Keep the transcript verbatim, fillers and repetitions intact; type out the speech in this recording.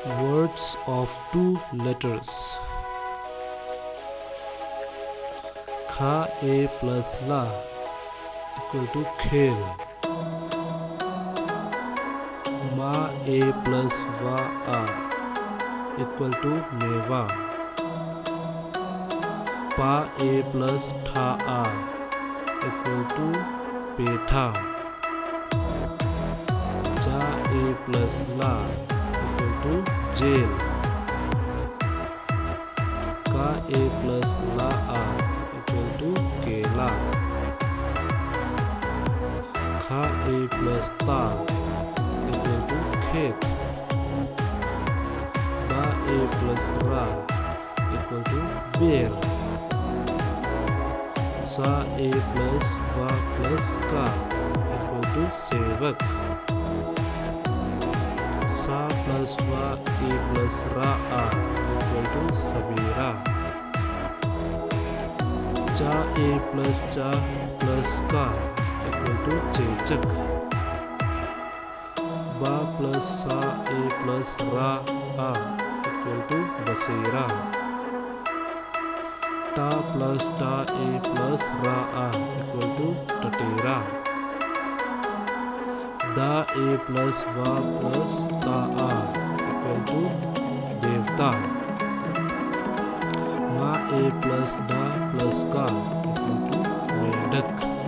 Words of two letters. Kha a plus la equal to khel. Ma a plus va a equal to meva. Pa a plus tha a equal to petha. Ja a plus la equal to jail. Ka a plus la a equal to kela. Kha a plus ta equal to khet. Ba a plus ra equal to bear. Sa a plus va plus ka equal to sevak. Sa plus va a plus ra a equal to sabira. Cha a plus cha plus ka equal to chechak. Ba plus sa a plus ra a equal to basira. Ta plus ta a plus ra a equal to tatera. Da a plus va plus ta a equal to devta. Ma a plus da plus ka equal to medak.